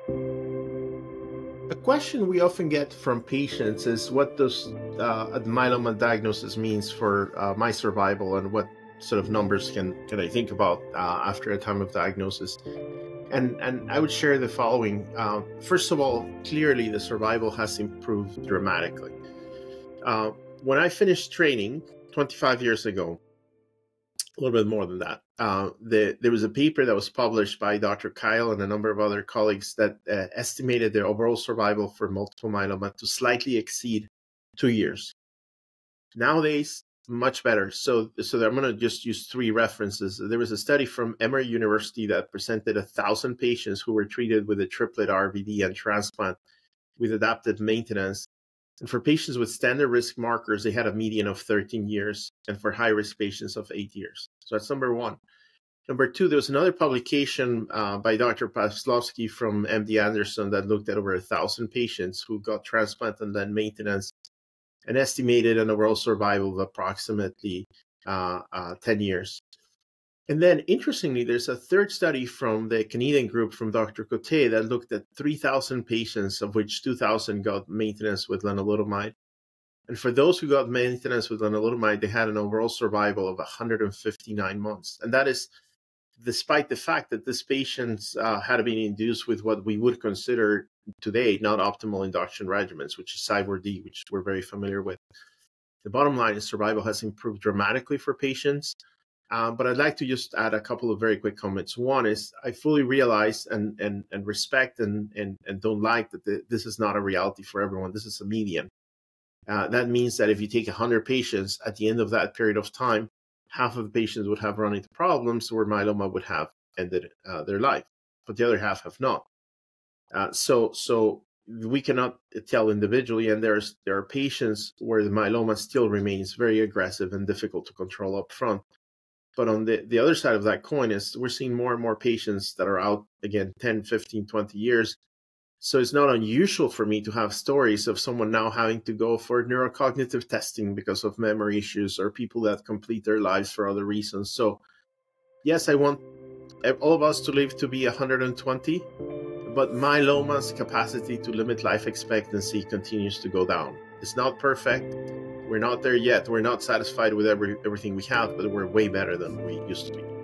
A question we often get from patients is what does a myeloma diagnosis means for my survival, and what sort of numbers can I think about after a time of diagnosis? And I would share the following. First of all, clearly the survival has improved dramatically. Uh, when I finished training 25 years ago, a little bit more than that. There was a paper that was published by Dr. Kyle and a number of other colleagues that estimated the overall survival for multiple myeloma to slightly exceed 2 years. Nowadays, much better. So I'm going to just use three references. There was a study from Emory University that presented 1,000 patients who were treated with a triplet RVD and transplant with adaptive maintenance. And for patients with standard risk markers, they had a median of 13 years, and for high-risk patients of 8 years. So that's number one. Number two, there was another publication by Dr. Pawlowski from MD Anderson that looked at over 1,000 patients who got transplant and then maintenance, and estimated an overall survival of approximately 10 years. And then, interestingly, there's a third study from the Canadian group from Dr. Cote that looked at 3,000 patients, of which 2,000 got maintenance with lenalidomide. And for those who got maintenance with lenalidomide, they had an overall survival of 159 months. And that is despite the fact that these patients had been induced with what we would consider today not optimal induction regimens, which is Cyborg-D, which we're very familiar with. The bottom line is survival has improved dramatically for patients. But I'd like to just add a couple of very quick comments. One is I fully realize and respect and don't like that this is not a reality for everyone. This is a median. That means that if you take 100 patients, at the end of that period of time, half of the patients would have run into problems where myeloma would have ended their life, but the other half have not. So we cannot tell individually, and there are patients where the myeloma still remains very aggressive and difficult to control up front. But on the other side of that coin is we're seeing more and more patients that are out, again, 10, 15, 20 years. So it's not unusual for me to have stories of someone now having to go for neurocognitive testing because of memory issues, or people that complete their lives for other reasons. So yes, I want all of us to live to be 120, but myeloma's capacity to limit life expectancy continues to go down. It's not perfect. We're not there yet. We're not satisfied with everything we have, but we're way better than we used to be.